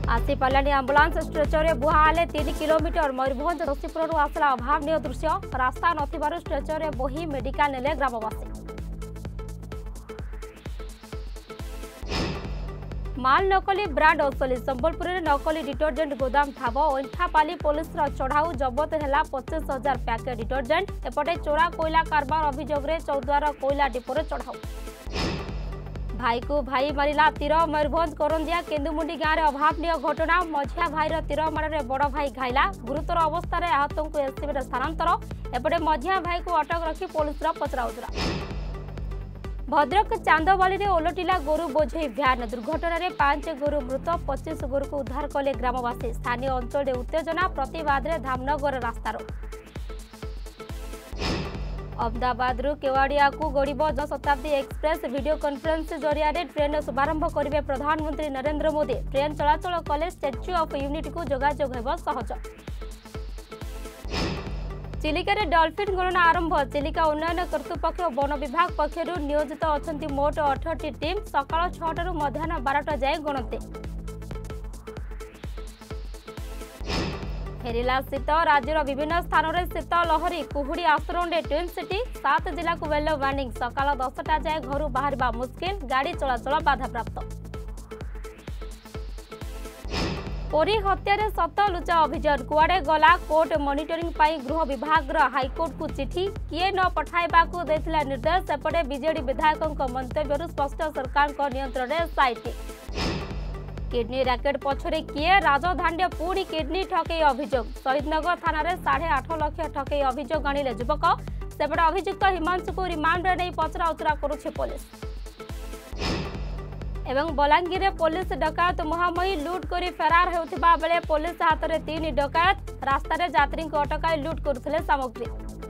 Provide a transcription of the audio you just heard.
आसी पालानी ambulance stretcher बुहाले 3 किलोमीटर मयूरभंज रसीपुर आसला अभावन दृश्य रास्ता नथिबारु स्ट्रेचर बोही मेडिकल नेले ग्रामवासी। माल नकली ब्रांड असली संबलपुर में नकली डिटर्जेंट गोदाम ठाब ओंठापाली पुलिस चढ़ाऊ जबत है 25,000 पैकेट डिटर्जेंट एपटे चोरा कोयला कारबार अभियोग में चौद्वार कोयला डिपोरे चढ़ाऊ। भाई को भाई मारिला तीर मयूरभंज करंदिया केन्दुमुंडी गाँव में अभावन घटना मझिया भाईर तीर मारे बड़ भाई घायला गुरुतर अवस्था आहत को एससीबी स्थानांतर एपटे मझिया भाई को अटक रखी पुलिस पचराउचरा। भद्रक चांदवाली में ओलटिला गोरु बोझे भ्यान दुर्घटना में 5 गोरु मृत 25 गोरु को उद्धार कले ग्रामवासी। स्थानीय अंचल में उत्तेजना प्रतिवाद में धामनगर रास्तार। अहमदाबाद केवाड़िया को गड़ब जनशताब्दी एक्सप्रेस वीडियो कॉन्फ्रेंस जरिया ट्रेन शुभारंभ करेंगे प्रधानमंत्री नरेंद्र मोदी। ट्रेन चलाचल कले स्टैच्यू ऑफ यूनिटी को जोगाजोग हेब सहज। चिलिका डॉल्फिन गणना आरंभ। चिलिका उन्नयन कर्तृपक्ष वन विभाग पक्षर नियोजित अच्छा मोट 18टी टीम सकाल 6 मध्याह्न 12टा जाए गणते। फेरिला शीत राज्यर विभिन्न स्थान में शीत लहरी कुहुड़ी आसरण ट्विन सिटी 7 जिला को येलो वार्निंग सकाल 10टा जाए घर बाहर मुस्किल गाड़ी चलाचल बाधाप्राप्त। पोरी हत्या सत लुचा अभियान कुआडे गला कोर्ट मॉनिटरिंग पाई गृह विभाग हाईकोर्ट को चिठी किए न पठाइबा को देथिला निर्देश एपटे बीजेडी विधायकों मंतव्य स्पष्ट सरकार नियंत्रण में एसआईटी। किडनी रैकेट पछरे किए राजधानी पुणी किडनी ठकई अभियोग शहीदनगर थाना 8.5 लाख ठकई अभियोग आनिले युवक सेपटे अभियुक्त हिमांशु को रिमांड नहीं पचराउचरा करुछि पुलिस। एवं बलांगीर में पुलिस डकायत महामही लुट कर फेरार होता बेले पुलिस हाथ में 3 डकायत रास्तार यात्री को अटकाई लुट करथिले सामग्री।